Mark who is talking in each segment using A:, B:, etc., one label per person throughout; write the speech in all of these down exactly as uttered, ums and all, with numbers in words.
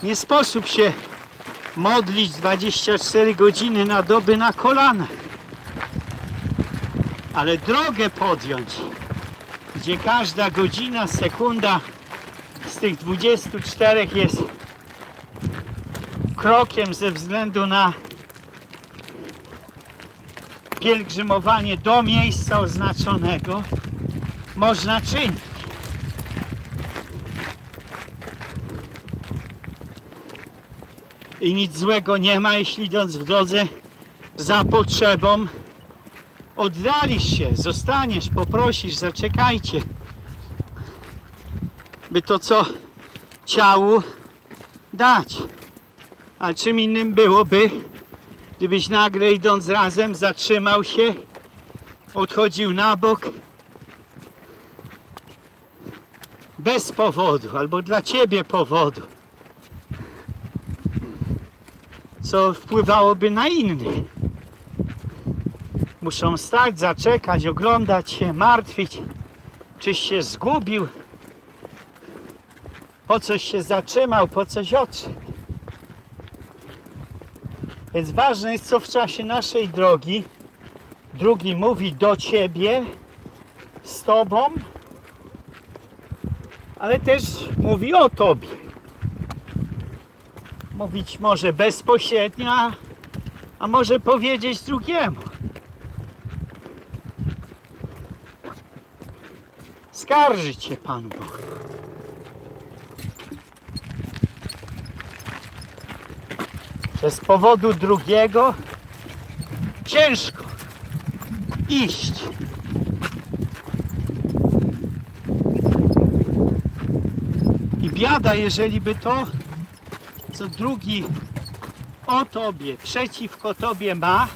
A: Nie sposób się modlić dwadzieścia cztery godziny na dobę na kolanach. Ale drogę podjąć, gdzie każda godzina, sekunda z tych dwudziestu czterech jest krokiem ze względu na pielgrzymowanie do miejsca oznaczonego, można czynić. I nic złego nie ma, jeśli idąc w drodze za potrzebą oddalisz się, zostaniesz, poprosisz, zaczekajcie, by to co ciału dać. A czym innym byłoby, gdybyś nagle idąc razem zatrzymał się, odchodził na bok bez powodu, albo dla ciebie powodu, co wpływałoby na innych. Muszą stać, zaczekać, oglądać się, martwić, czyś się zgubił, po coś się zatrzymał, po coś odszedł. Więc ważne jest, co w czasie naszej drogi drugi mówi do ciebie, z tobą, ale też mówi o tobie. Mówić może bezpośrednio, a, a może powiedzieć drugiemu. Skarżyć się Panu Bogu. Że z powodu drugiego ciężko iść. I biada, jeżeli by to, co drugi o tobie, przeciwko tobie ma,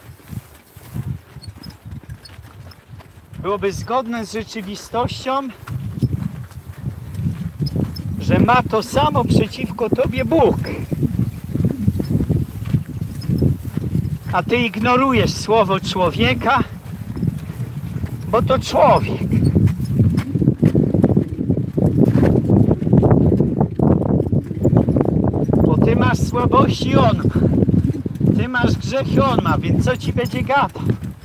A: byłoby zgodne z rzeczywistością, że ma to samo przeciwko tobie Bóg. A ty ignorujesz słowo człowieka, bo to człowiek. Bo ty masz słabości, on ma. Ty masz grzechy, on ma, więc co ci będzie gadał?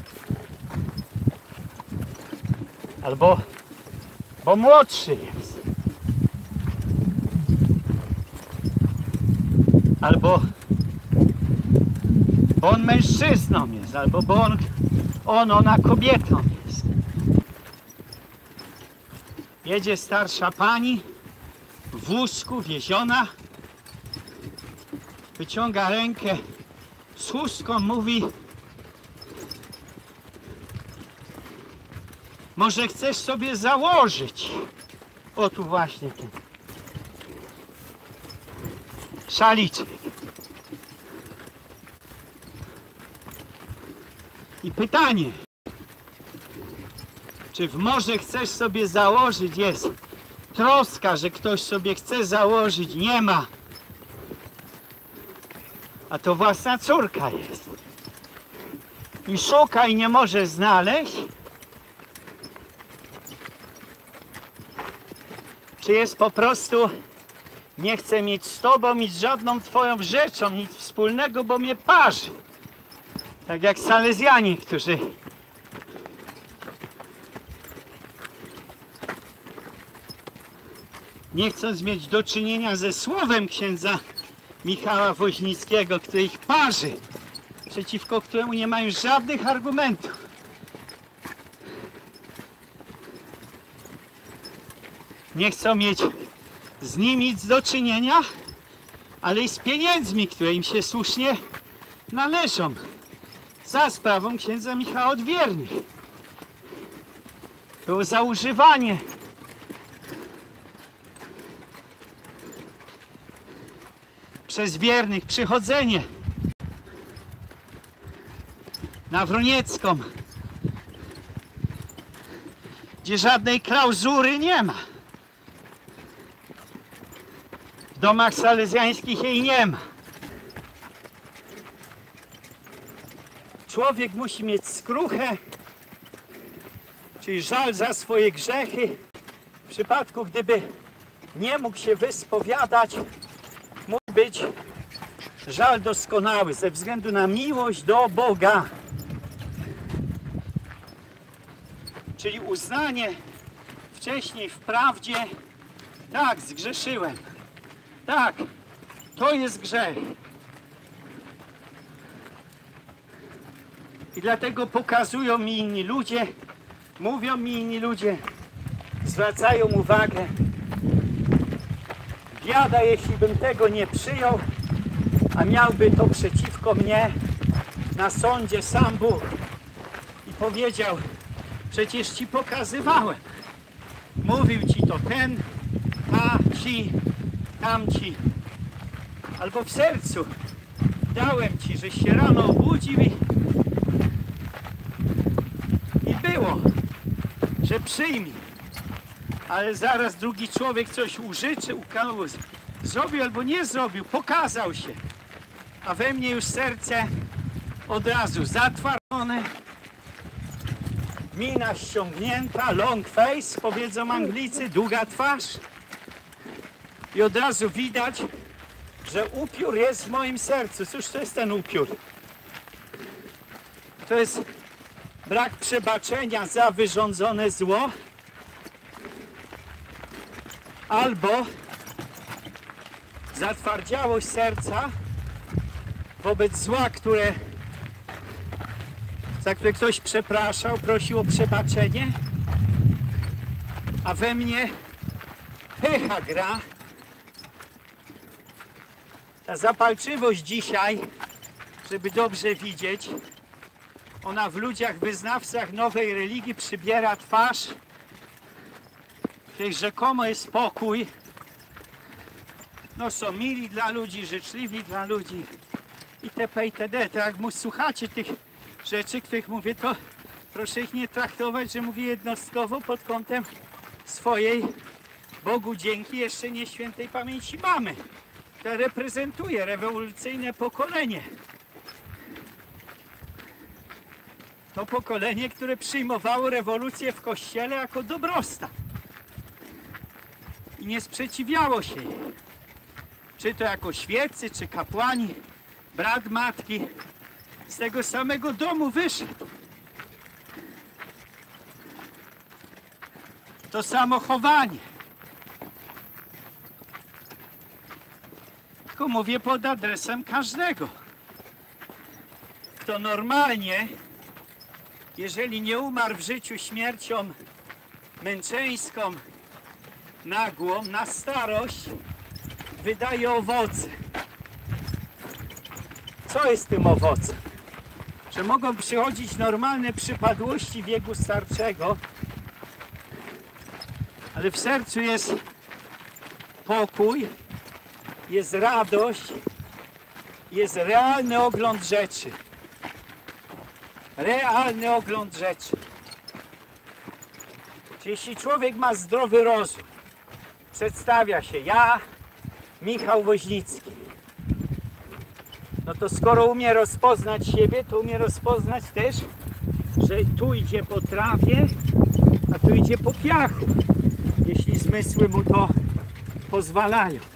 A: Albo, bo młodszy jest. Albo, bo on mężczyzną jest, albo bo on, on ona kobietą jest. Jedzie starsza pani w wózku, wieziona, wyciąga rękę z chustką, mówi: może chcesz sobie założyć? O tu właśnie ten szaliczek. I pytanie, czy w może chcesz sobie założyć jest troska, że ktoś sobie chce założyć, nie ma, a to własna córka jest i szuka i nie może znaleźć? Czy jest po prostu nie chcę mieć z tobą i z żadną twoją rzeczą nic wspólnego, bo mnie parzy? Tak jak Salezjanie, którzy nie chcąc mieć do czynienia ze słowem księdza Michała Woźnickiego, który ich parzy, przeciwko któremu nie mają żadnych argumentów. Nie chcą mieć z nim nic do czynienia, ale i z pieniędzmi, które im się słusznie należą, za sprawą księdza Michała Odwiernych. Było za używanie przez wiernych, przychodzenie na Wroniecką, gdzie żadnej klauzury nie ma. W domach salezjańskich jej nie ma. Człowiek musi mieć skruchę, czyli żal za swoje grzechy. W przypadku, gdyby nie mógł się wyspowiadać, mógł być żal doskonały ze względu na miłość do Boga. Czyli uznanie wcześniej w prawdzie, tak, zgrzeszyłem. Tak, to jest grzech. I dlatego pokazują mi inni ludzie, mówią mi inni ludzie, zwracają uwagę. Biada, jeśli bym tego nie przyjął, a miałby to przeciwko mnie na sądzie sam Bóg. I powiedział, przecież ci pokazywałem. Mówił ci to ten, ta, ci, tamci. Albo w sercu dałem ci, żeś się rano obudził i, i było, że przyjmij. Ale zaraz drugi człowiek coś użyczył, zrobił albo nie zrobił, pokazał się. A we mnie już serce od razu zatwardzone, mina ściągnięta, long face, powiedzą Anglicy, długa twarz. I od razu widać, że upiór jest w moim sercu. Cóż to jest ten upiór? To jest brak przebaczenia za wyrządzone zło, albo zatwardziałość serca wobec zła, które, za które ktoś przepraszał, prosił o przebaczenie, a we mnie pycha gra. Ta zapalczywość dzisiaj, żeby dobrze widzieć, ona w ludziach, wyznawcach nowej religii przybiera twarz, której rzekomo jest spokój. No są mili dla ludzi, życzliwi dla ludzi itp. itd. To jak mu słuchacie tych rzeczy, których mówię, to proszę ich nie traktować, że mówię jednostkowo pod kątem swojej Bogu dzięki jeszcze nie świętej pamięci mamy, która reprezentuje rewolucyjne pokolenie. To pokolenie, które przyjmowało rewolucję w Kościele jako dobrostan i nie sprzeciwiało się jej. Czy to jako świeccy, czy kapłani, brat matki, z tego samego domu wyszedł. To samo chowanie. Tylko mówię pod adresem każdego, kto normalnie, jeżeli nie umarł w życiu śmiercią męczeńską, nagłą, na starość, wydaje owoce. Co jest tym owocem? Że mogą przychodzić normalne przypadłości wieku starczego, ale w sercu jest pokój, jest radość, jest realny ogląd rzeczy. Realny ogląd rzeczy. Czyli jeśli człowiek ma zdrowy rozum, przedstawia się, ja, Michał Woźnicki, no to skoro umie rozpoznać siebie, to umie rozpoznać też, że tu idzie po trawie, a tu idzie po piachu, jeśli zmysły mu to pozwalają.